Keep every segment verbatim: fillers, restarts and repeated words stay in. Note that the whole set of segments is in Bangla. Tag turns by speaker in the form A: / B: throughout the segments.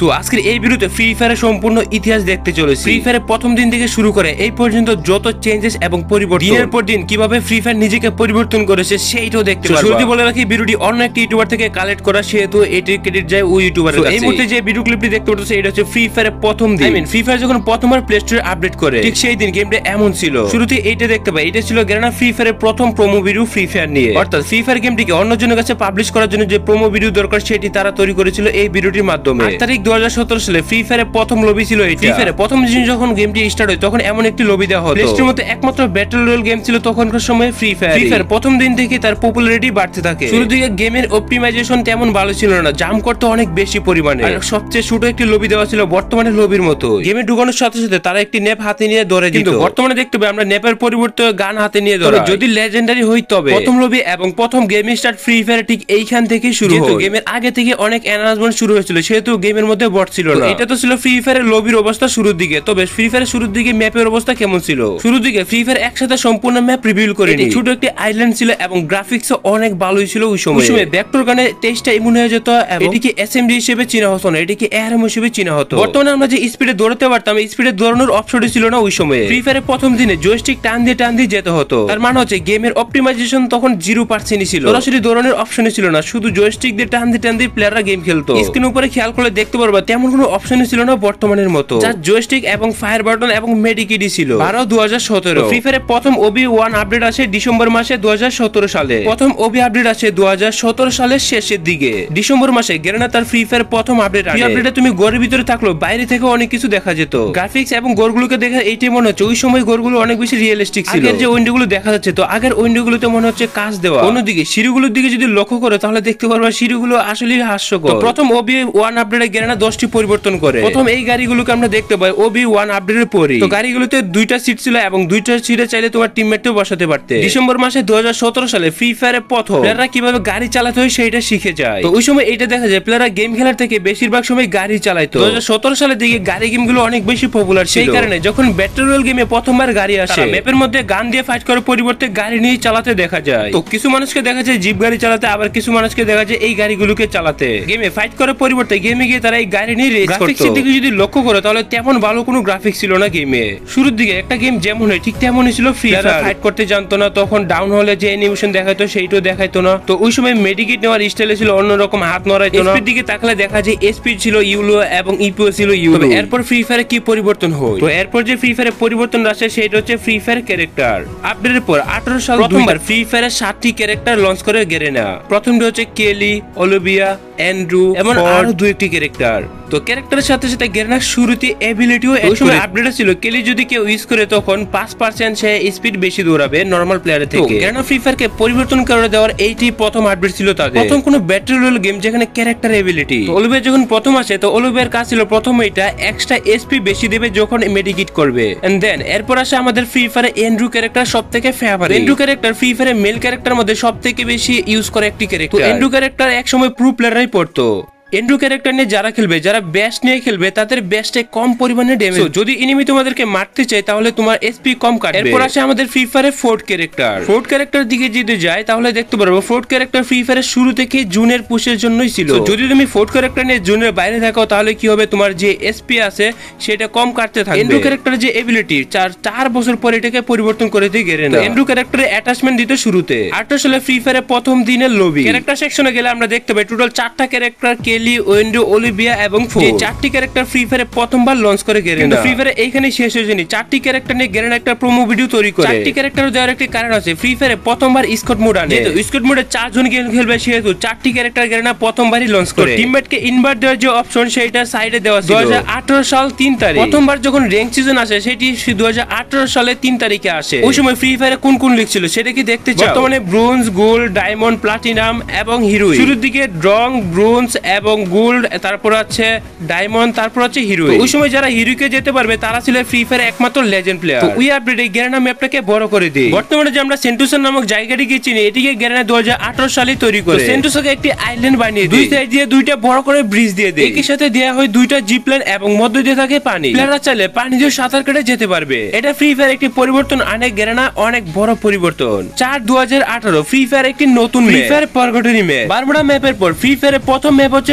A: তো আজকের এই ভিডিওতে ফ্রি ফায়ারের সম্পূর্ণ ইতিহাস দেখতে চলেছি। ফ্রি ফায়ারের প্রথম দিন থেকে শুরু করে এই পর্যন্ত যত চেঞ্জেস এবং পরিবর্তন, দিনের পর দিন কিভাবে ফ্রি ফায়ার নিজেকে পরিবর্তন করেছে সেইটাও দেখতে পারবো। শুরুতে বলে রাখি ভিডিওটি অন্য একটি ইউটিউবার থেকে কালেক্ট করা, সেহেতু এটির ক্রেডিট যায় ওই ইউটিউবারের কাছে। এই মুহূর্তে যে ভিডিও ক্লিপটি দেখতে পাচ্ছেন এটা হচ্ছে ফ্রি ফায়ারের প্রথম দিন। আই মিন ফ্রি ফায়ার যখন প্রথমবার প্লে স্টোরে আপডেট করে ঠিক সেই দিন গেমটা এমন ছিল। শুরুতে এইটা দেখতে পাই, এটা ছিল গারেনা ফ্রি ফায়ারের প্রথম প্রোমো ভিডিও ফ্রি ফায়ার নিয়ে। অর্থাৎ ফ্রি ফায়ার গেমটিকে অন্যজনের কাছে পাবলিশ করার জন্য যে প্রোমো ভিডিও দরকার সেটি তারা তৈরি করেছিল এই ভিডিওটির মাধ্যমে। আট তারিখ দুই হাজার সতেরো সালে ফ্রি ফায়ারের প্রথম লবি ছিল এটা। ফ্রি ফায়ারের প্রথম দিন যখন গেমটি স্টার্ট হয় তখন এমন একটি লবি দেওয়া হতো। প্লে স্টোরের মধ্যে একমাত্র ব্যাটল রয়্যাল গেম ছিল তখনকার সময় ফ্রি ফায়ার। ফ্রি ফায়ার প্রথম দিন থেকে তার পপুলারিটি বাড়তে থাকে। শুরুর দিকে গেমের অপটিমাইজেশন তেমন ভালো ছিল না, জাম করতে অনেক বেশি পরিমাণে, আর সবচেয়ে ছোট একটি লবি দেওয়া ছিল বর্তমানে লবির মতো। গেমে ঢুকানোর সাথে সাথে তারা একটি নেপ হাতে নিয়ে দৌড়ে দিত। কিন্তু বর্তমানে দেখতে পাই আমরা নেপের পরিবর্তে গান হাতে নিয়ে দৌড়াই। যদি লেজেন্ডারি হই তবে প্রথম লবি এবং প্রথম গেম স্টার্ট ফ্রি ফায়ার ঠিক এইখান থেকে শুরু হয়। গেমের আগে থেকে অনেক অ্যানাউন্সমেন্ট শুরু হয়েছিল, সেহেতু গেমের মধ্যে বট ছিল না। এটা তো ছিল ফ্রি ফায়ারের লবির অবস্থা শুরুর দিকে। তবে ফ্রি ফায়ারের শুরুর দিকে ম্যাপের অবস্থা কেমন ছিল? শুরুর দিকে ফ্রি ফায়ার একসাথে সম্পূর্ণ ম্যাপ রিভিল করেনি, ছোট একটি আইল্যান্ড ছিল এবং গ্রাফিক্স অনেক ভালোই ছিল ওই সময়। ওই সময় ভেক্টর গানে টেস্টটা এমন হয়ে যেত এবং এটিকে এসএমডি হিসেবে চিনা হতো না, এটিকে এআরএম হিসেবে চিনা হতো। বর্তমানে আমরা যে স্পিডে দৌড়াতে পারতাম, স্পিডে দৌড়ানোর অপশনটি ছিল না ওই সময়। ফ্রি ফায়ারের প্রথম দিনে জয়স্টিক টান দিয়ে টান দিয়ে যেতে হতো। তার মানে হচ্ছে গেমের অপটিমাইজেশন তখন জিরো পার্সেন্টই ছিল, সরাসরি দৌড়ানোর অপশনই ছিল না, শুধু জয়স্টিক দিয়ে টান দিয়ে টান দিয়ে প্লেয়াররা গেম খেলতো। স্ক্রিন উপরে খেয়াল করলে দেখতে পারবা তেমন কোনো অপশনই ছিল না বর্তমানের মতো, যার জয়স্টিক এবং ফায়ার বাটন এবং মেডিকিটি ছিল। বারো দুই হাজার সতেরো ফ্রি ফায়ারের প্রথম ওবি ওয়ান আপডেট আসে ডিসেম্বর মাসে দুই হাজার সতেরো সালে। প্রথম ওবি আপডেট আসে দুই হাজার সতেরো সালের শেষের দিকে। ডিসেম্বর মাসে গারেনা তার ফ্রি ফায়ার প্রথম আপডেট আসে। আপডেটে তুমি ঘরের ভিতরে থাকলেও বাইরে থেকে অনেক কিছু দেখা যেত। গ্রাফিক্স এবং গোরগুলোকে দেখে এইটাই মনে হচ্ছে ওই সময় গোরগুলো অনেক বেশি রিয়েলিস্টিক ছিল। আগের যে উইন্ডোগুলো দেখা যাচ্ছে তো আগের উইন্ডোগুলোতে মনে হচ্ছে কাজ দেওয়া। অন্যদিকে সিঁড়িগুলোর দিকে যদি লক্ষ্য করো তাহলে দেখতে পারবা সিঁড়িগুলো আসলে হাস্যকর। প্রথম ওবি ওয়ান আপডেটে গারেনা দশটি পরিবর্তন করে। প্রথম এই গাড়িগুলোকে আমরা দেখতে পাই ওবি ওয়ান আপডেটের পরে। তো গাড়িগুলোতে দুইটা সিট ছিল এবং দুইটা সিটে চাইলে তোমার টিমমেটও বসাতে পারতে। ডিসেম্বর মাসে দুই হাজার সতেরো সালে ফ্রি ফায়ারের প্রথম প্লেয়াররা কিভাবে গাড়ি চালাতে হয় সেইটা শিখে যায়। তো ওই সময় এটা দেখা যায় প্লেয়াররা গেম খেলার থেকে বেশিরভাগ সময় গাড়ি চালাইতো। দুই হাজার সতেরো সালের দিকে গাড়ি গেমগুলো অনেক বেশি পপুলার ছিল। সেই কারণে যখন ব্যাটল রয়্যাল গেমে প্রথমবার গাড়ি আসে, ম্যাপের মধ্যে গান দিয়ে ফাইট করার পরিবর্তে গাড়ি নিয়ে চালাতে দেখা যায়। তো কিছু মানুষকে দেখা যায় জিপ গাড়ি চালাতে, আবার কিছু মানুষকে দেখা যায় এই গাড়িগুলোকে চালাতে। গেমে ফাইট করার পরিবর্তে গেমে গিয়ে তারা এই গাড়ি নিয়ে রেস করতো। গ্রাফিক্সের দিকে যদি লক্ষ্য করো তাহলে তেমন ভালো কোনো গ্রাফিক্স ছিল না গেমে। শুরুর দিকে একটা গেম যেমন হয় ঠিক তেমনই ছিল। ফ্রি ফায়ার ফাইট করতে জানতো না, তখন ডাউন হলে যে অ্যানিমেশন দেখাইতো সেইটাও দেখাইতো না। তো ওই সময় মেডিকেট নেওয়ার স্টাইলে ছিল অন্যরকম, হাত নড়াইতো না। এসপির দিকে তাকালে দেখা যায় এসপি ছিল ইউলো এবং ইপিও ছিল ইউলো। এরপর ফ্রি ফায়ারে কি পরিবর্তন হয়? তো এরপর যে ফ্রি ফায়ারে পরিবর্তন আসে সেটা হচ্ছে ফ্রি ফায়ার ক্যারেক্টার। আপডেটের পর আঠারো সাল প্রথমবার ফ্রি ফায়ারের সাতটি ক্যারেক্টার লঞ্চ করে গারেনা। প্রথমটি হচ্ছে কেলি, অলিভিয়া, অ্যান্ড্রু এবং আরো দুই একটি ক্যারেক্টার। তো ক্যারেক্টারের সাথে সাথে গারেনার শুরুতে এবিলিটিও ওই সময় আপডেট ছিল। কেলি যদি কেউ ইউজ করে তখন পাঁচ পার্সেন্ট সে স্পিড বেশি দৌড়াবে নরমাল প্লেয়ারের থেকে। গারেনা ফ্রি ফায়ারকে পরিবর্তন করে দেওয়ার এইটি প্রথম আপডেট ছিল তাদের। প্রথম কোনো ব্যাটল রয়্যাল গেম যেখানে ক্যারেক্টার এবিলিটি। অলিভিয়া যখন প্রথম আসে তো অলিভিয়ার কাজ ছিল প্রথম এটা এক্সট্রা এসপি বেশি দেবে যখন মেডিকিট করবে। এন্ড দেন এরপর আসে আমাদের ফ্রি ফায়ারে অ্যান্ড্রু ক্যারেক্টার সবথেকে ফেভারিট। অ্যান্ড্রু ক্যারেক্টার ফ্রি ফায়ারে মেল ক্যারেক্টারের মধ্যে সবথেকে বেশি ইউজ করে একটি ক্যারেক্টার। অ্যান্ড্রু ক্যারেক্টার একসময় প্রো প্লেয়াররাই পড়তো। এন্ড্রু ক্যারেক্টার নিয়ে যারা খেলবে, যারা বেস্ট নিয়ে খেলবে তাদের বেস্টে কম পরিমাণে ড্যামেজ। যদি এনিমি তোমাদেরকে মারতে চায় তাহলে তোমার এসপি কম কাটবে। এরপর আসে আমাদের ফ্রি ফায়ারে ফোর্থ ক্যারেক্টার। ফোর্থ ক্যারেক্টার দিকে যদি যায় তাহলে দেখতে পারবো ফোর্থ ক্যারেক্টার ফ্রি ফায়ারের শুরু থেকে জুনের পুশের জন্যই ছিল। যদি তুমি ফোর্থ ক্যারেক্টার নিয়ে জুনের বাইরে থাকো তাহলে কি হবে, তোমার যে এসপি আছে সেটা কম কাটতে থাকবে। এন্ড্রু ক্যারেক্টারের যে এবিলিটি চার চার বছর পরে এটাকে পরিবর্তন করে দিয়ে গারেনা। এন্ড্রু ক্যারেক্টারে অ্যাটাচমেন্ট দিতে শুরুতে আঠারো সালে ফ্রি ফায়ারে প্রথম দিনের লবি ক্যারেক্টার সেকশনে গেলে আমরা দেখতে পাই টোটাল চারটা ক্যারেক্টার কেলি, ওয়েন্ড্রু, অলিভিয়া এবং ফোর। এই চারটি ক্যারেক্টার ফ্রি ফায়ারে প্রথমবার লঞ্চ করে গারেনা। ফ্রি ফায়ারে এইখানে শেষ হয়ে যায়নি, চারটি ক্যারেক্টার নিয়ে গারেনা একটা প্রোমো ভিডিও তৈরি করে। চারটি ক্যারেক্টার দেওয়ার একটি কারণ আছে, ফ্রি ফায়ারে প্রথমবার স্কট মোড আনে। যেহেতু স্কট মোডে চারজন গেম খেলবে সেহেতু চারটি ক্যারেক্টার গারেনা প্রথমবারই লঞ্চ করে। টিমমেটকে ইনভাইট দেওয়ার যে অপশন সেটা সাইডে দেওয়া ছিল। দুই হাজার আঠারো সাল তিন তারিখ প্রথমবার যখন র্যাঙ্ক সিজন আসে সেটি দুই হাজার আঠারো সালে তিন তারিখে আসে। ওই সময় ফ্রি ফায়ারে কোন কোন লিগ ছিল সেটা কি দেখতে চাও? বর্তমানে ব্রোঞ্জ, গোল্ড, ডায়মন্ড, প্লাটিনাম এবং হিরোইন। শুরুর দিকে ড্রং, ব্রোঞ্জ এবং গোল্ড, তারপর আছে ডায়মন্ড, তারপর হচ্ছে হিরোইন। ওই সময় যারা হিরোকে যেতে পারবে তারা ছিল ফ্রি ফায়ার একমাত্র লেজেন্ড প্লেয়ার। ওই আপডেটে গারেনা ম্যাপটাকে বড় করে দেয়। বর্তমানে যে আমরা সেন্টোসা নামক জায়গাটিকে চিনি এটিকে গারেনা দুই হাজার আঠারো সালে তৈরি করে। সেন্টোসাকে একটি আইল্যান্ড বানিয়ে দুই সাইড দিয়ে দুইটা বড় করে ব্রিজ দিয়ে দেয়। একই সাথে দেয়া হয় দুইটা জিপ লাইন এবং মধ্য দিয়ে থাকে পানি। প্লেয়াররা চাইলে পানি দিয়ে সাঁতার কেটে যেতে পারবে। এটা ফ্রি ফায়ার একটি পরিবর্তন আনে গারেনা, অনেক বড় পরিবর্তন। চার দুই হাজার আঠারো ফ্রি ফায়ার একটি নতুন Free Fire purgatory map. Bermuda ম্যাপের পর ফ্রি ফায়ারের প্রথম ম্যাপ হচ্ছে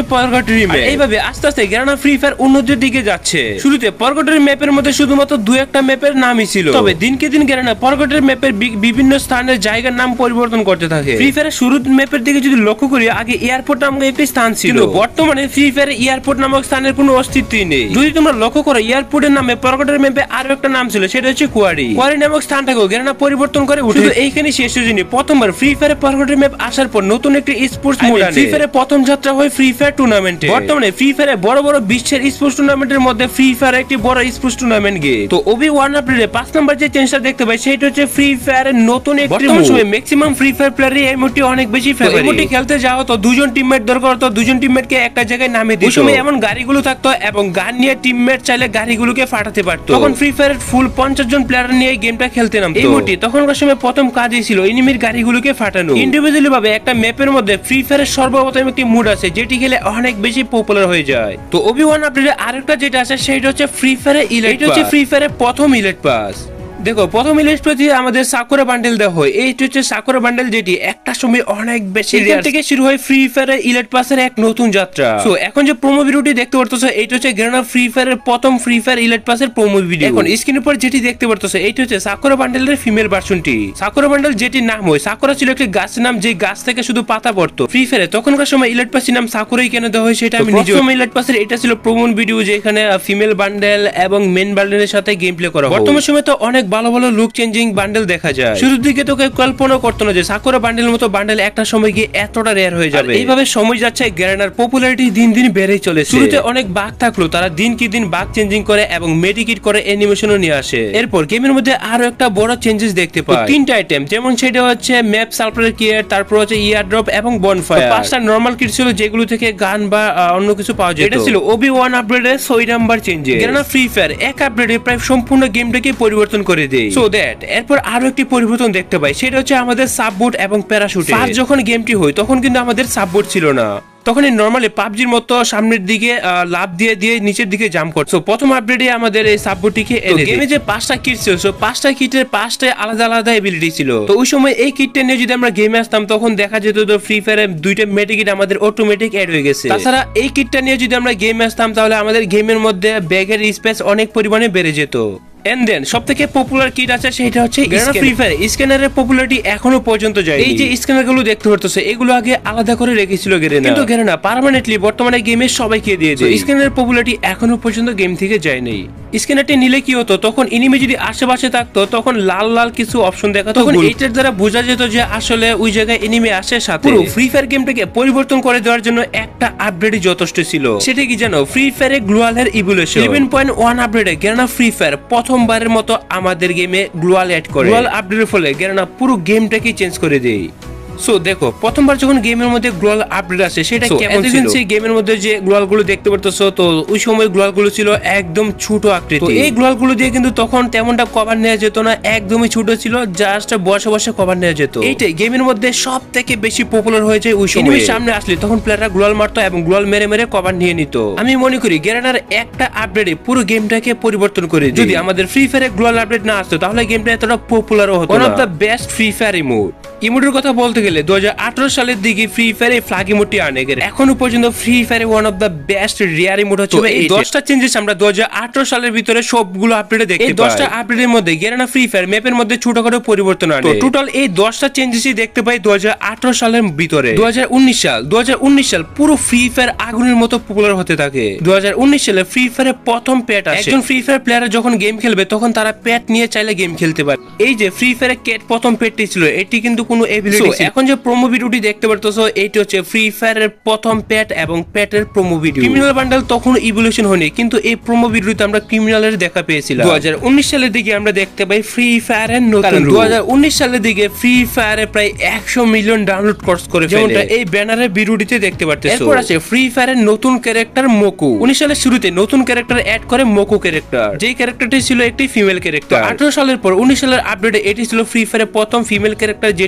A: পরগটরি ম্যাপ। এইভাবে আস্তে আস্তে গারানা ফ্রি ফায়ার উন্নতির দিকে যাচ্ছে। শুরুতে পরগটরি ম্যাপের মধ্যে শুধুমাত্র দু একটা ম্যাপের নামই ছিল, তবে দিনকে দিন গারানা পরগটরি ম্যাপের বিভিন্ন স্থানের জায়গার নাম পরিবর্তন করতে থাকে। ফ্রি ফায়ারের শুরুর ম্যাপের দিকে যদি লক্ষ্য করি, আগে এয়ারপোর্ট নামক একটি স্থান ছিল, বর্তমানে ফ্রি ফায়ারে এয়ারপোর্ট নামক স্থানের কোনো অস্তিত্বই নেই। যদি তোমরা লক্ষ্য করো, এয়ারপোর্টের নামে পরগটরি ম্যাপে আরো একটা নাম ছিল, সেটা হচ্ছে কোয়ারি। কোয়ারি নামক স্থানটাকে গারানা পরিবর্তন করে উঠে এইখানে শেষ হয়নি। প্রথমবার ফ্রি ফায়ারে পরগটরি ম্যাপ আসার পর নতুন একটি স্পোর্টস মোড আনে। ফ্রি ফায়ারের প্রথম যাত্রা হয় ফ্রি ফায়ার টুর্নামেন্টে। বর্তমানে ফ্রি ফায়ারে বড় বড় বিশ্বের স্পোর্টস টুর্নামেন্টের মধ্যে ফ্রি ফায়ার একটি বড় স্পোর্টস টুর্নামেন্ট গেম। তো ওবি ওয়ান আপডেটে পাঁচ নাম্বার যে চেঞ্জটা দেখতে পাই, সেটা হচ্ছে ফ্রি ফায়ারের নতুন একটি মোড। সময় ম্যাক্সিমাম ফ্রি ফায়ার প্লেয়ারই এই মোডটি অনেক বেশি ফেভারিট। এই মোডটি খেলতে যাও তো দুজন টিমমেট দরকার, তো দুজন টিমমেটকে একটা জায়গায় নামিয়ে দিত। ওই সময় এমন গাড়িগুলো থাকতো এবং গান নিয়ে টিমমেট চাইলে গাড়িগুলোকে ফাটাতে পারতো। তখন ফ্রি ফায়ারের ফুল পঞ্চাশ জন প্লেয়ার নিয়ে গেমটা খেলতে নামতো। এই মোডটি তখনকার সময় প্রথম কাজই ছিল এনিমির গাড়িগুলোকে ফাটানো। ইন্ডিভিজুয়ালি ভাবে একটা ম্যাপের মধ্যে ফ্রি ফায়ারের সর্বপ্রথম একটি মোড আছে, যেটি খেলে অনেক বেশি পপুলার হয়ে যায়। তো ওবি ওয়ান আপডেটে আরেকটা যেটা আছে, সেটা হচ্ছে ফ্রি ফায়ারের ইলাইট। এটা হচ্ছে ফ্রি ফায়ারের প্রথম ইলাইট পাস। দেখো, প্রথম ইলাইট পাস দিয়ে আমাদের সাকুরা বান্ডেল দেওয়া হয়। এইটা হচ্ছে সাকুরা বান্ডেল, যেটি একটা সময় অনেক বেশি রেয়ার থেকে শুরু হয় ফ্রি ফায়ারের ইলাইট পাসের এক নতুন যাত্রা। সো এখন যে প্রোমো ভিডিওটি দেখতে পারতেছো, এইটা হচ্ছে গারানা ফ্রি ফায়ারের প্রথম ফ্রি ফায়ার ইলাইট পাসের প্রোমো ভিডিও। এখন স্ক্রিনের উপর যেটি দেখতে পারতেছো, এইটা হচ্ছে সাকুরা বান্ডেলের ফিমেল ভার্সনটি। সাকুরা বান্ডেল যেটি নাম হয়, সাকুরা ছিল একটি গাছের নাম, যে গাছ থেকে শুধু পাতা পড়তো। ফ্রি ফায়ারে তখনকার সময় ইলাইট পাসের নাম সাকুরাই কেন দেওয়া হয়, সেটা আমি নিজে। প্রথম ইলাইট পাসের এটা ছিল প্রোমো ভিডিও, যেখানে ফিমেল বান্ডেল এবং মেন বান্ডেলের সাথে গেম প্লে করা হয়। বর্তমান সময় তো অনেক ভালো ভালো লুক চেঞ্জিং বান্ডেল দেখা যায়। শুরুর দিকে তো কেউ কল্পনা করতো না যে সাকুরা বান্ডেলের মতো বান্ডেল একটা সময় গিয়ে এতটা রেয়ার হয়ে যাবে। এইভাবে সময় যাচ্ছে, গারানার পপুলারিটি দিন দিন বেড়েই চলেছে। শুরুতে অনেক বাগ থাকলো, তারা দিন কি দিন বাগ চেঞ্জিং করে এবং মেডিকেট করে অ্যানিমেশনও নিয়ে আসে। এরপর গেমের মধ্যে আরো একটা বড় চেঞ্জেস দেখতে পাই। তিনটা আইটেম, যেমন সেটা হচ্ছে ম্যাপ সালফার কিট, তারপর হচ্ছে ইয়ার ড্রপ এবং বনফায়ার। পাঁচটা নরমাল কিট ছিল, যেগুলো থেকে গান বা অন্য কিছু পাওয়া যেত। এটা ছিল ওবি ওয়ান আপডেটের ছয় number changes. Garena Free Fire এক আপডেটে প্রায় সম্পূর্ণ গেমটাকে পরিবর্তন করে দেয়। সো দ্যাট এরপর আরো একটি পরিবর্তন দেখতে পাই, সেটা হচ্ছে আমাদের সাববোট এবং প্যারাশুটে। ফার্স্ট যখন গেমটি হয়, তখন কিন্তু আমাদের সাববোট ছিল না। তখন নরমালি পাবজির মতো সামনের দিকে লাভ দিয়ে দিয়ে নিচের দিকে জাম্প করছো। প্রথম আপডেটে আমাদের এই সাববোটটিকে এনে গেমে যে পাঁচটা কিট ছিল, পাঁচটা কিটের পাঁচটা আলাদা আলাদা এবিলিটি ছিল। তো ওই সময় এই কিটটা নিয়ে যদি আমরা গেমে আসতাম, তখন দেখা যেত তো ফ্রি ফায়ারে দুইটা মেডিকেট আমাদের অটোমেটিক অ্যাড হয়ে গেছে। তাছাড়া এই কিটটা নিয়ে যদি আমরা গেমে আসতাম, তাহলে আমাদের গেমের মধ্যে ব্যাগের স্পেস অনেক পরিমাণে বেড়ে যেত। এন্ড দেন সবথেকে পপুলার কিট আছে, সেটা হচ্ছে ফ্রি ফায়ার স্ক্যানারের পপুলারিটি এখনো পর্যন্ত যায়। এই যে স্ক্যানার গুলো দেখতে পারতেছে, এগুলো আগে আলাদা করে রেখেছিল গারানা, কিন্তু গারানা পার্মানেন্টলি বর্তমানে গেমে সবাইকে দিয়ে দেয়। স্ক্যানারের পপুলারিটি এখনো পর্যন্ত গেম থেকে যায় নাই। স্ক্যানারটি নিলে কি হতো, তখন এনিমি যদি আশেপাশে থাকতো, তখন লাল লাল কিছু অপশন দেখাতো। তখন এইটার দ্বারা বোঝা যেত যে আসলে ওই জায়গায় এনিমি আসে সাথে। পুরো ফ্রি ফায়ার গেমটাকে পরিবর্তন করে দেওয়ার জন্য একটা আপডেটই যথেষ্ট ছিল। সেটা কি জানো, ফ্রি ফায়ারে গ্লোয়ালের ইভলিউশন ইলেভেন পয়েন্ট ওয়ান আপডেটে গারানা ফ্রি ফায়ার প্রথমবারের মতো আমাদের গেমে গ্লোয়াল অ্যাড করে। গ্লোয়াল আপডেটের ফলে গারানা পুরো গেমটাকে চেঞ্জ করে দেয়। সো দেখো, প্রথমবার যখন গেমের মধ্যে গ্লোয়াল আপডেট আসে, সেটা কেমন ছিল? সেই গেমের মধ্যে যে গ্লোয়াল গুলো দেখতে পারতেছো, তো ওই সময় গ্লোয়াল গুলো ছিল একদম ছোট আকৃতি। তো এই গ্লোয়াল গুলো দিয়ে কিন্তু তখন তেমনটা কভার নেওয়া যেত না, একদমই ছোট ছিল, জাস্ট বসে বসে কভার নেওয়া যেত। এইটাই গেমের মধ্যে সব থেকে বেশি পপুলার হয়ে যায় ওই সময়। সামনে আসলে তখন প্লেয়াররা গ্লোয়াল মারতো এবং গ্লোয়াল মেরে মেরে কভার নিয়ে নিত। আমি মনে করি গারানার একটা আপডেটে পুরো গেমটাকে পরিবর্তন করে দিই। যদি আমাদের ফ্রি ফায়ারে গ্লোয়াল আপডেট না আসতো, তাহলে গেমটা এতটা পপুলারও হতো না। One of the best Free Fire emote. ইমোটের কথা বলতে গেলে দু হাজার আঠারো সালের দিকে ফ্রি ফায়ার এই ফ্ল্যাগ ইমোটটি আনে গেছে। এখনো পর্যন্ত ফ্রি ফায়ারে one of the best rare emote হচ্ছে এই দশটা চেঞ্জেস আমরা দু হাজার আঠারো সালের ভিতরে সবগুলো আপডেটে দেখতে পাই। এই দশটা আপডেটের মধ্যে গারানা ফ্রি ফায়ার ম্যাপের মধ্যে ছোটখাটো পরিবর্তন আনে। টোটাল এই দশটা চেঞ্জেসই দেখতে পাই দু হাজার আঠারো সালের ভিতরে। দু হাজার উনিশ সাল দু হাজার উনিশ সাল পুরো ফ্রি ফায়ার আগুনের মতো পপুলার হতে থাকে। দু হাজার উনিশ সালে ফ্রি ফায়ারের প্রথম প্যাট আসে। একজন ফ্রি ফায়ার প্লেয়ার যখন গেম খেলবে, তখন তারা প্যাট নিয়ে চাইলে গেম খেলতে পারে। এই যে ফ্রি ফায়ারে ক্যাট প্রথম প্যাটটি ছিল, এটি কিন্তু কোনো এবিলিটি। এখন যে প্রোমো ভিডিওটি দেখতে পারতেছো, এটি হচ্ছে ফ্রি ফায়ারের প্রথম প্যাট এবং প্যাটের প্রোমো ভিডিও। ক্রিমিনাল বান্ডেল তখন ইভলিউশন হয়নি, কিন্তু এই প্রোমো ভিডিওতে আমরা ক্রিমিনালের দেখা পেয়েছিলাম। দু হাজার উনিশ সালের দিকে আমরা দেখতে পাই ফ্রি ফায়ারের নতুন। দু হাজার উনিশ সালের দিকে ফ্রি ফায়ারে প্রায় একশো মিলিয়ন ডাউনলোড কোর্স করে ফেলে, যেমনটা এই ব্যানারের ভিডিওটিতে দেখতে পারতেছো। এরপর আছে ফ্রি ফায়ারের নতুন ক্যারেক্টার মোকু। উনিশ সালের শুরুতে নতুন ক্যারেক্টার অ্যাড করে মোকু ক্যারেক্টার, যেই ক্যারেক্টারটি ছিল একটি ফিমেল ক্যারেক্টার। আঠারো সালের পর উনিশ সালের আপডেটে এটি ছিল ফ্রি ফায়ারের প্রথম ফিমেল ক্যারেক্টার, যেটি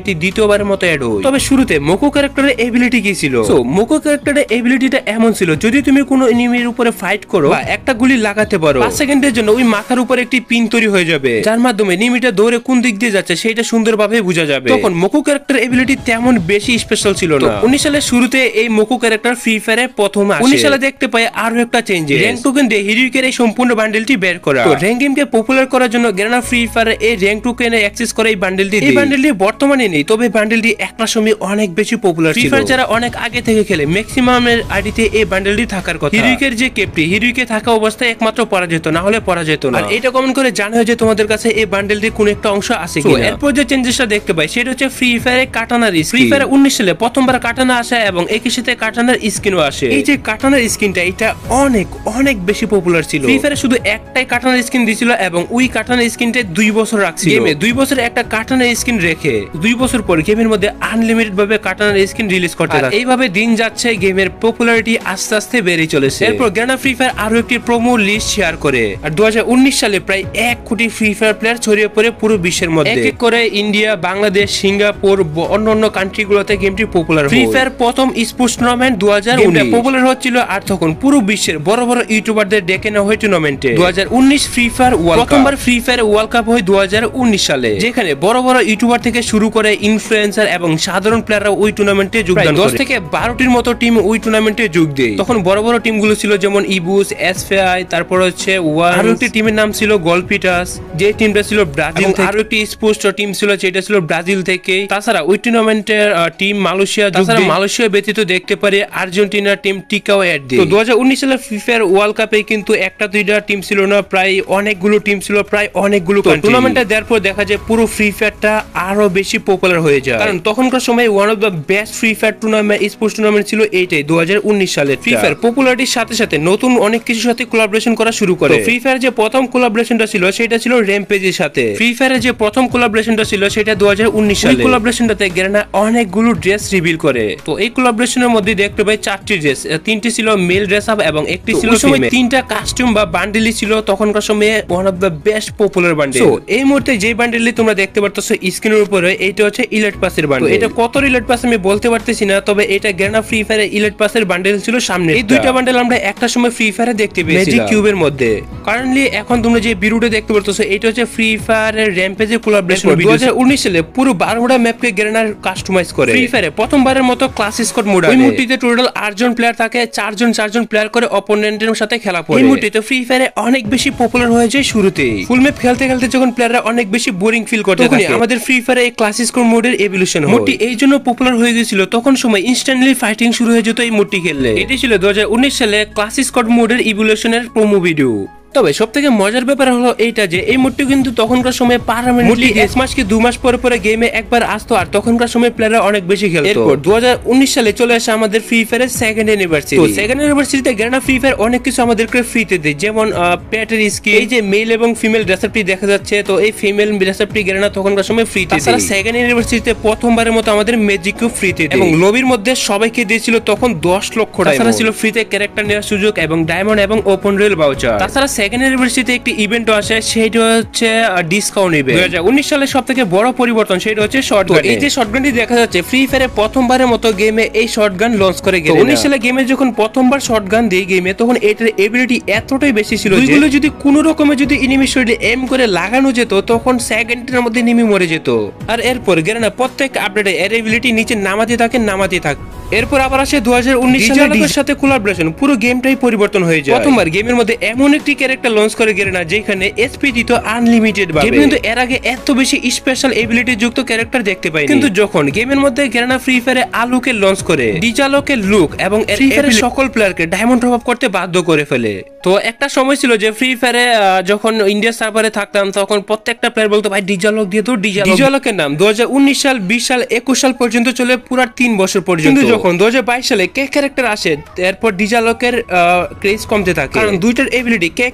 A: ক্যারেক্টারটি দ্বিতীয়বারের মতো অ্যাড হয়। তবে শুরুতে মোকো ক্যারেক্টারের এবিলিটি কি ছিল? সো মোকো ক্যারেক্টারের এবিলিটিটা এমন ছিল, যদি তুমি কোনো এনিমির উপরে ফাইট করো বা একটা গুলি লাগাতে পারো, পাঁচ সেকেন্ডের জন্য ওই মাথার উপরে একটি পিন তৈরি হয়ে যাবে, যার মাধ্যমে এনিমিটা দৌড়ে কোন দিক দিয়ে যাচ্ছে সেটা সুন্দরভাবে বোঝা যাবে। তখন মোকো ক্যারেক্টার এবিলিটি তেমন বেশি স্পেশাল ছিল না। উনিশ সালের শুরুতে এই মোকো ক্যারেক্টার ফ্রি ফায়ারে প্রথম আসে। উনিশ সালে দেখতে পাই আরো একটা চেঞ্জেস, র‍্যাঙ্ক টোকেন দিয়ে হিরোইকের এই সম্পূর্ণ বান্ডেলটি বের করা। তো র‍্যাঙ্ক গেমকে পপুলার করার জন্য গারেনা ফ্রি ফায়ারে এই র‍্যাঙ্ক টোকেনে অ্যাক্সেস করে এই বান্ডেলটি। এই বান্ডেলটি বর্তমানে নেই, তবে বান্ডেলটি একটা সময় অনেক বেশি পপুলার ছিল। ফ্রি ফায়ার যারা অনেক আগে থেকে খেলে ম্যাক্সিমাম এর আইডিতে এই বান্ডেলটি থাকার কথা। হিরোইকের যে কেপটি, হিরোইকে থাকা অবস্থায় একমাত্র পরা যেত, না হলে পরা যেত না। আর এটা কমেন্ট করে জানাও যে তোমাদের কাছে এই বান্ডেলটির কোন একটা অংশ আছে কিনা। এরপর যে চেঞ্জেসটা দেখতে পাই সেটা হচ্ছে ফ্রি ফায়ারে কাটানার স্কিন। ফ্রি ফায়ারে উনিশ সালে প্রথমবার কাটানা আসে এবং একই সাথে কাটানার স্কিনও আসে। এই যে কাটানার স্কিনটা, এটা অনেক অনেক বেশি পপুলার ছিল। ফ্রি ফায়ারে শুধু একটাই কাটানার স্কিন দিছিল এবং ওই কাটানার স্কিনটা দুই বছর রাখছিল। গেমে দুই বছর একটা কাটানার স্কিন রেখে দুই বছর পর গেমের মধ্যে আনলিমিটেড ভাবে কাটানার স্কিন রিলিজ করতে থাকে। এইভাবে দিন যাচ্ছে, গেমের পপুলারিটি আস্তে আস্তে বেড়ে চলেছে। এরপর গারেনা ফ্রি ফায়ার আরো একটি প্রোমো লিস্ট শেয়ার করে, আর দু হাজার উনিশ সালে প্রায় এক কোটি ফ্রি ফায়ার প্লেয়ার ছড়িয়ে পড়ে পুরো বিশ্বের মধ্যে। এক এক করে ইন্ডিয়া, বাংলাদেশ, সিঙ্গাপুর, অন্যান্য কান্ট্রি গুলোতে গেমটি পপুলার হয়। ফ্রি ফায়ার প্রথম স্পোর্টস টুর্নামেন্ট দু হাজার উনিশ পপুলার হচ্ছিল, আর তখন পুরো বিশ্বের বড় বড় ইউটিউবারদের ডেকে নেওয়া হয় টুর্নামেন্টে। দু হাজার উনিশ ফ্রি ফায়ার ওয়ার্ল্ড কাপ, প্রথমবার ফ্রি ফায়ার ওয়ার্ল্ড কাপ হয় দু হাজার উনিশ সালে, যেখানে বড় বড় ইউটিউবার থেকে শুরু করে ইনফ্লুয়েন্সার এবং সাধারণ প্লেয়াররা ওই টুর্নামেন্টে যোগদান করে। দশ থেকে বারোটির মতো টিম ওই টুর্নামেন্টে যোগ দেয়। তখন বড় বড় টিমগুলো ছিল যেমন ইবুস, এসফেআই, তারপর হচ্ছে ওয়ান, আরো একটি টিমের নাম ছিল গলপিটাস, যে টিমটা ছিল ব্রাজিল থেকে, আরো একটি স্পোর্টস টিম ছিল যেটা ছিল ব্রাজিল থেকে। তাছাড়া ওই টুর্নামেন্টের টিম মালয়েশিয়া, তাছাড়া মালয়েশিয়া ব্যতীত দেখতে পারে আর্জেন্টিনার টিম টিকাও অ্যাড দেয়। তো দু হাজার উনিশ সালের ফ্রি ফায়ার ওয়ার্ল্ড কাপে কিন্তু একটা দুইটা টিম ছিল না, প্রায় অনেকগুলো টিম ছিল, প্রায় অনেকগুলো টুর্নামেন্টে দেওয়ার পর দেখা যায় পুরো ফ্রি ফায়ারটা আরো বেশি পপুলার হয়ে যায়। কারণ তখনকার সময় one of the best Free Fire tournament, sports tournament ছিল এইটাই দু হাজার উনিশ সালে। ফ্রি ফায়ার পপুলারিটির সাথে সাথে নতুন অনেক কিছুর সাথে কোলাবোরেশন করা শুরু করে। ফ্রি ফায়ার যে প্রথম কোলাবোরেশনটা ছিল সেটা ছিল র্যাম্পেজের সাথে। ফ্রি ফায়ারের যে প্রথম কোলাবোরেশনটা ছিল সেটা দু হাজার উনিশ সালে। কোলাবোরেশনটাতে গারেনা অনেকগুলো ড্রেস রিভিল করে। তো এই কোলাবোরেশনের মধ্যে দেখতে পাই চারটি ড্রেস, তিনটি ছিল মেল ড্রেস আপ এবং একটি ছিল ফিমেল। তিনটা কাস্টিউম বা বান্ডেলই ছিল তখনকার সময়ে one of the best popular bundle. তো এই মুহূর্তে যে বান্ডেলটি তোমরা দেখতে পারতেছো স্ক্রিনের উপরে, এইটা হচ্ছে ইলাইট পাসের বান্ডেল। এটা কত ইলাইট পাস আমি বলতে পারতেছি না, তবে এটা গারেনা ফ্রি ফায়ারের ইলাইট পাসের বান্ডেল ছিল সামনে। এই দুইটা বান্ডেল আমরা একটা সময় ফ্রি ফায়ারে দেখতে পেয়েছি ম্যাজিক কিউবের মধ্যে। কারেন্টলি এখন তোমরা যে ভিডিওটা দেখতে পারতেছো এটা হচ্ছে ফ্রি ফায়ারের র্যাম্পেজের কোলাবোরেশন ভিডিও। দু হাজার উনিশ সালে পুরো বারোটা ম্যাপকে গারেনা কাস্টমাইজ করে। ফ্রি ফায়ারে প্রথমবারের মতো ক্লাস স্কোয়াড মোড আছে। এই মুহূর্তে টোটাল আট জন প্লেয়ার থাকে, চারজন চারজন প্লেয়ার করে অপোনেন্টের সাথে খেলা পড়ে। এই মুহূর্তে ফ্রি ফায়ারে অনেক বেশি পপুলার হয়ে যায় শুরুতেই। ফুল ম্যাপ খেলতে খেলতে যখন প্লেয়াররা অনেক বেশি বোরিং ফিল করতে থাকে, আমাদের ফ্রি ফায়ারে এই ক্লাস স্কোয়াড মোডের এভলিউশন হয়। মোডটি এই জন্য পপুলার হয়ে গিয়েছিল, তখন সময় ইনস্ট্যান্টলি ফাইটিং শুরু হয়ে যেত এই মোডটি খেললে। এটি ছিল দু হাজার উনিশ সালে ক্লাস স্কোয়াড মোডের ইভলিউশনের প্রোমো ভিডিও। তবে সব থেকে মজার ব্যাপার হলো এইটা যে এই মোডটি কিন্তু তখনকার সময় পার্মানেন্টলি এক মাস কি দু মাস পরে পরে গেমে একবার আসতো, আর তখনকার সময় প্লেয়াররা অনেক বেশি খেলতো। এরপর দু হাজার উনিশ সালে চলে আসে আমাদের ফ্রি ফায়ারের সেকেন্ড অ্যানিভার্সারি। তো সেকেন্ড অ্যানিভার্সারিতে গারেনা ফ্রি ফায়ার অনেক কিছু আমাদেরকে ফ্রিতে দেয়, যেমন প্যাটের স্কিন, এই যে মেল এবং ফিমেল ড্রেসআপটি দেখা যাচ্ছে, তো এই ফিমেল ড্রেসআপটি গারেনা তখনকার সময় ফ্রিতে দেয়। তাছাড়া সেকেন্ড অ্যানিভার্সারিতে প্রথমবারের মতো আমাদের ম্যাজিক কিউব ফ্রিতে দেয় এবং লবির মধ্যে সবাইকে দিয়েছিল তখন দশ লক্ষ টাকা। তাছাড়া ছিল ফ্রিতে ক্যারেক্টার নেওয়ার সুযোগ এবং ডায়মন্ড এবং ওপেন রেল ভাউচার। তাছাড়া সেকেন্ড অ্যানিভার্সারিতে একটি ইভেন্ট আসে, সেটা হচ্ছে ডিসকাউন্ট ইভেন্ট। দুই হাজার উনিশ সালে সবথেকে বড় পরিবর্তন সেটা হচ্ছে শটগান। এই যে শটগানটি দেখা যাচ্ছে ফ্রি ফায়ারে প্রথমবারের মতো গেমে এই শটগান লঞ্চ করে গেল। উনিশ সালে গেমে যখন প্রথমবার শটগান দেই গেমে, তখন এটার এবিলিটি এতটাই বেশি ছিল যে এগুলো যদি কোনো রকমে যদি এনিমি শরীরে এম করে লাগানো যেত তখন সেকেন্ডের মধ্যে এনিমি মরে যেত। আর এরপর গারেনা প্রত্যেক আপডেটে এর এবিলিটি নিচে নামাতে থাকে নামাতে থাকে। এরপর আবার আসে দু হাজার উনিশ সালের সাথে কোলাবোরেশন, পুরো গেমটাই পরিবর্তন হয়ে যায়। প্রথমবার গেমের মধ্যে এমন একটি ক্যারেক্টার লঞ্চ করে গারেনা যেখানে এসপি দিত আনলিমিটেড ভাবে। গেমে কিন্তু এর আগে এত বেশি স্পেশাল এবিলিটি যুক্ত ক্যারেক্টার দেখতে পাইনি। কিন্তু যখন গেমের মধ্যে গারেনা ফ্রি ফায়ারে আলুকে লঞ্চ করে, ডিজালোকে লুক এবং ফ্রি ফায়ারের সকল প্লেয়ারকে ডায়মন্ড টপ আপ করতে বাধ্য করে ফেলে। তো একটা সময় ছিল যে ফ্রি ফায়ারে যখন ইন্ডিয়া সার্ভারে থাকতাম তখন প্রত্যেকটা প্লেয়ার বলতো ভাই ডিজালক দিয়ে তো ডিজালক। ডিজালকের নাম দু হাজার উনিশ সাল, বিশ সাল, একুশ সাল পর্যন্ত চলে, পুরো তিন বছর পর্যন্ত। যখন দু হাজার বাইশ সালে কে ক্যারেক্টার আসে, এরপর ডিজালকের ক্রেজ কমতে থাকে, কারণ দুইটার এবিলিটি কে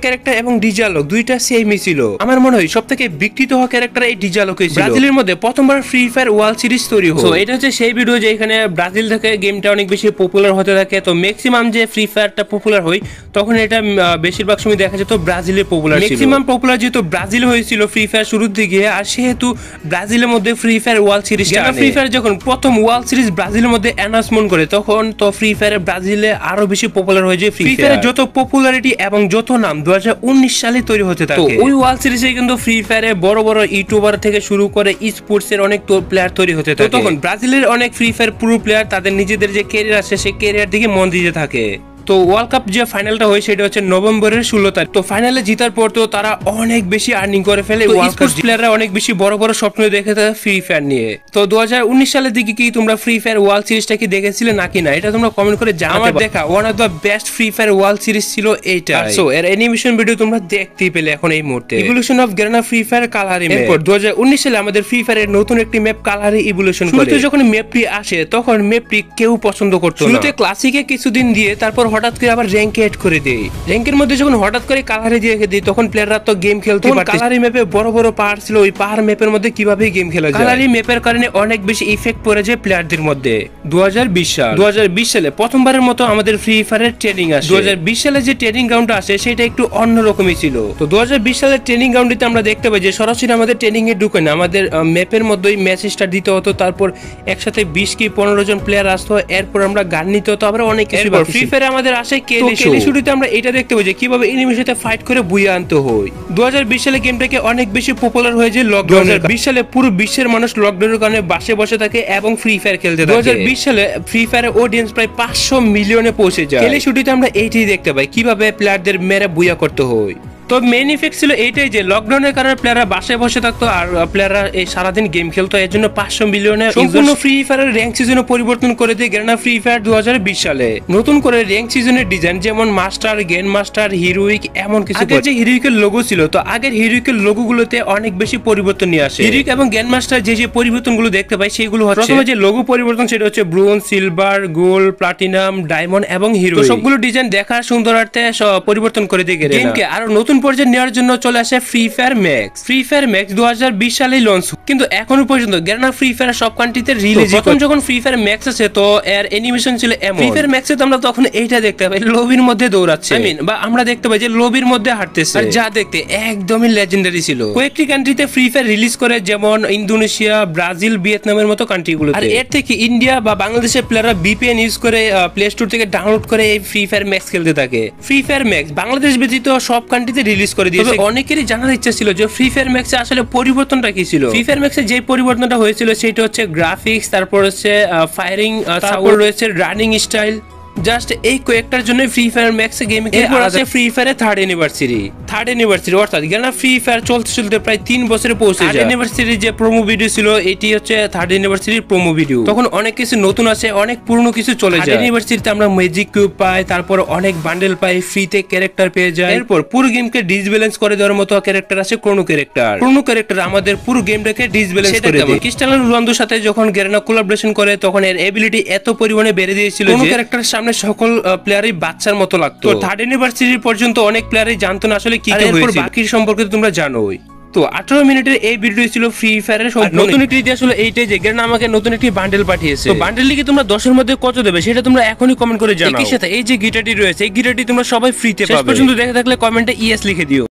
A: ক্যারেক্টার এবং ডিজে আলোক দুইটা সেমই ছিল। আমার মনে হয় সবথেকে বিকৃত হওয়া ক্যারেক্টার এই ডিজে আলোকই ছিল। ব্রাজিলের মধ্যে প্রথমবার ফ্রি ফায়ার ওয়ার্ল্ড সিরিজ তৈরি হয়। তো এটা হচ্ছে সেই ভিডিও যে এখানে ব্রাজিল থেকে গেমটা অনেক বেশি পপুলার হতে থাকে। তো ম্যাক্সিমাম যে ফ্রি ফায়ারটা পপুলার হয় তখন এটা বেশিরভাগ সময় দেখা যেত ব্রাজিলের পপুলার ছিল। ম্যাক্সিমাম পপুলার যেহেতু ব্রাজিল হয়েছিল ফ্রি ফায়ার শুরুর দিকে, আর সেহেতু ব্রাজিলের মধ্যে Free Fire world series Free Fire যখন প্রথম ওয়ার্ল্ড সিরিজ ব্রাজিলের মধ্যে অ্যানাউন্সমেন্ট করে তখন তো ফ্রি ফায়ার ব্রাজিলে আরো বেশি পপুলার হয়ে যায়। ফ্রি ফায়ারের যত পপুলারিটি এবং যত নাম দুই হাজার উনিশ সালে তৈরি হতে থাকে। তো ওই ওয়ার্ল্ড সিরিজে কিন্তু ফ্রি ফায়ারে বড় বড় ইউটিউবার থেকে শুরু করে ই স্পোর্টস এর অনেক প্লেয়ার তৈরি হতে থাকে। তখন ব্রাজিলের অনেক ফ্রি ফায়ার প্রো প্লেয়ার তাদের নিজেদের যে ক্যারিয়ার আছে সেই ক্যারিয়ার দিকে মন দিতে থাকে। তো ওয়ার্ল্ড কাপ যে ফাইনালটা হয় সেটা হচ্ছে নভেম্বরের ষোলো তারিখ। তো ফাইনালে জিতার পর তো তারা অনেক বেশি আর্নিং করে ফেলে। স্পোর্টস প্লেয়াররা অনেক বেশি বড় বড় স্বপ্ন দেখে থাকে ফ্রি ফায়ার নিয়ে। তো দু হাজার উনিশ সালের দিকে কি তোমরা ফ্রি ফায়ার ওয়ার্ল্ড সিরিজটা কি দেখেছিলে নাকি না, এটা তোমরা কমেন্ট করে জানাতে। আমার দেখা one of the best Free Fire world series ছিল এইটা। সো এর অ্যানিমেশন ভিডিও তোমরা দেখতেই পেলে এখন এই মুহূর্তে। Evolution of Garena Free Fire Kalahari map. এরপর দু হাজার উনিশ সালে আমাদের ফ্রি ফায়ারের নতুন একটি ম্যাপ কালারি ইভলিউশন করে। শুরুতে যখন ম্যাপটি আসে তখন ম্যাপটি কেউ পছন্দ করতো না। শুরুতে ক্লাসিকে কিছুদিন দিয়ে তারপর হঠাৎ করে আবার র্যাঙ্ক এড করে দেই। র্যাঙ্কের মধ্যে যখন হঠাৎ করে কালারে দিয়ে রেখে দিই তখন প্লেয়াররা তো গেম খেলতে পারছে। কালারি ম্যাপে বড় বড় পাহাড় ছিল, ওই পাহাড় ম্যাপের মধ্যে কিভাবে গেম খেলা যায়। কালারি ম্যাপের কারণে অনেক বেশি ইফেক্ট পড়ে যায় প্লেয়ারদের মধ্যে। দু হাজার বিশ সাল দু হাজার বিশ সালে প্রথমবারের মতো আমাদের ফ্রি ফায়ারের ট্রেনিং আসে। দু হাজার বিশ সালে যে ট্রেনিং গ্রাউন্ড আসে সেটা একটু অন্যরকমই ছিল। তো দু হাজার বিশ সালের ট্রেনিং গ্রাউন্ডে আমরা দেখতে পাই যে সরাসরি আমাদের ট্রেনিং এ ঢুকে না, আমাদের ম্যাপের মধ্যেই ম্যাচেসটা দিতে হতো। তারপর একসাথে বিশ কি পনেরো জন প্লেয়ার আসতো, এরপর আমরা গান নিতে হতো, আবার অনেক কিছু। ফ্রি ফায়ারে আমাদের আসে কেলি শুরুতে আমরা এটা দেখতে পাই যে কিভাবে এনিমির সাথে ফাইট করে বুইয়ে আনতে হয়। দু হাজার বিশ সালে গেমটাকে অনেক বেশি পপুলার হয়ে যায় লকডাউন। দু হাজার বিশ সালে পুরো বিশ্বের মানুষ লকডাউনের কারণে বাসে বসে থাকে এবং ফ্রি ফায়ার খেলতে থাকে। দু হাজার বিশ সালে ফ্রি ফায়ারের অডিয়েন্স প্রায় পাঁচশো মিলিয়নে পৌঁছে যায়। কেলি শুটিতে আমরা এইটাই দেখতে পাই কিভাবে প্লেয়ারদের মেরে বুইয়া করতে হয়। তো মেইন ইফেক্ট ছিল এইটাই যে লকডাউনের কারণে প্লেয়াররা বাসায় বসে থাকতো আর প্লেয়াররা এই সারাদিন গেম খেলতো। এর জন্য পাঁচশো মিলিয়নের সম্পূর্ণ ফ্রি ফায়ারের র্যাঙ্ক সিজনে পরিবর্তন করে দিয়ে গারেনা ফ্রি ফায়ার দু হাজার বিশ সালে নতুন করে র্যাঙ্ক সিজনের ডিজাইন যেমন মাস্টার, গ্র্যান্ড মাস্টার, হিরোইক এমন কিছু। আগের যে হিরোইকের লোগো ছিল তো আগের হিরোইকের লোগো গুলোতে অনেক বেশি পরিবর্তন নিয়ে আসে। হিরোইক এবং গ্র্যান্ড মাস্টার যে যে পরিবর্তনগুলো দেখতে পাই সেগুলো হচ্ছে প্রথমে যে লোগো পরিবর্তন সেটা হচ্ছে bronze, silver, gold, platinum, diamond এবং হিরো। সবগুলো ডিজাইন দেখার সুন্দরার্থে পরিবর্তন করে দিয়ে গেমকে আরো নতুন পর্যায়ে নেওয়ার জন্য চলে আসে Free Fire Max. Free Fire Max দু হাজার বিশ সালেই লঞ্চ, কিন্তু এখনো পর্যন্ত গারেনা ফ্রি ফায়ার সব কান্ট্রিতে রিলিজ। প্রথম যখন ফ্রি ফায়ার ম্যাক্স আছে তো এর অ্যানিমেশন ছিল এমন। ফ্রি ফায়ার ম্যাক্সে তো আমরা তখন এইটা দেখতে পাই লবির মধ্যে দৌড়াচ্ছে, আই মিন বা আমরা দেখতে পাই যে লবির মধ্যে হাঁটতেছে, যা দেখতে একদমই লেজেন্ডারি ছিল। কয়েকটি কান্ট্রিতে ফ্রি ফায়ার রিলিজ করে যেমন ইন্দোনেশিয়া, ব্রাজিল, ভিয়েতনামের মতো কান্ট্রিগুলো। আর এর থেকে ইন্ডিয়া বা বাংলাদেশের প্লেয়াররা ভিপিএন ইউজ করে প্লে স্টোর থেকে ডাউনলোড করে এই ফ্রি ফায়ার ম্যাক্স খেলতে থাকে। ফ্রি ফায়ার ম্যাক্স বাংলাদেশ ব্যতীত সব কান্ট্রিতে রিলিজ করে দিয়েছে। অনেকেরই জানার ইচ্ছা ছিল যে ফ্রি ফায়ার ম্যাক্সে আসলে পরিবর্তনটা কি ছিল। ফ্রি ফায়ার ম্যাক্সে যে পরিবর্তনটা হয়েছিল সেটা হচ্ছে গ্রাফিক্স, তারপর হচ্ছে ফায়ারিং, তারপর রয়েছে রানিং স্টাইল। জাস্ট এই কয়েকটার জন্য ফ্রি ফায়ার ম্যাক্স গেমিং এর আছে। ফ্রি ফায়ারের থার্ড অ্যানিভার্সারি থার্ড অ্যানিভার্সারি অর্থাৎ গারেনা ফ্রি ফায়ার চলতে চলতে প্রায় তিন বছরে পৌঁছে যায়। থার্ড অ্যানিভার্সারি যে প্রোমো ভিডিও ছিল এটি হচ্ছে থার্ড অ্যানিভার্সারির প্রোমো ভিডিও। তখন অনেক কিছু নতুন আছে, অনেক পুরনো কিছু চলে যায়। থার্ড অ্যানিভার্সারিতে আমরা ম্যাজিক কিউব পাই, তারপর অনেক বান্ডেল পাই, ফ্রিতে ক্যারেক্টার পেয়ে যায়। এরপর পুরো গেমকে ডিসব্যালেন্স করে দেওয়ার মতো ক্যারেক্টার আছে ক্রোনো ক্যারেক্টার। ক্রোনো ক্যারেক্টার আমাদের পুরো গেমটাকে ডিসব্যালেন্স করে দেয়। ক্রিস্টানো রোনালদোর সাথে যখন গারেনা কোলাবোরেশন করে তখন এর এবিলিটি এত পরিমাণে বেড়ে দিয়েছিল যে ক্যারেক্টারের সামনে সকল প্লেয়ারই বাচ্চার মতো লাগতো। তো থার্ড অ্যানিভার্সারি পর্যন্ত অনেক প্লেয়ারই জানতো না আসলে কি হয়েছে, বাকি সম্পর্কে তোমরা জানোই। তো আঠারো মিনিটের এই ভিডিও ছিল ফ্রি ফায়ারের নতুন একটি ইতিহাস হলো এইটাই যে গারেনা আমাকে নতুন একটি বান্ডেল পাঠিয়েছে। তো বান্ডেল লিখে তোমরা দশের মধ্যে কত দেবে সেটা তোমরা এখনই কমেন্ট করে জানাও। এই সাথে এই যে গিটারটি রয়েছে এই গিটারটি তোমরা সবাই ফ্রিতে পাবে। শেষ পর্যন্ত দেখে থাকলে কমেন্টে ইয়েস লিখে দিও।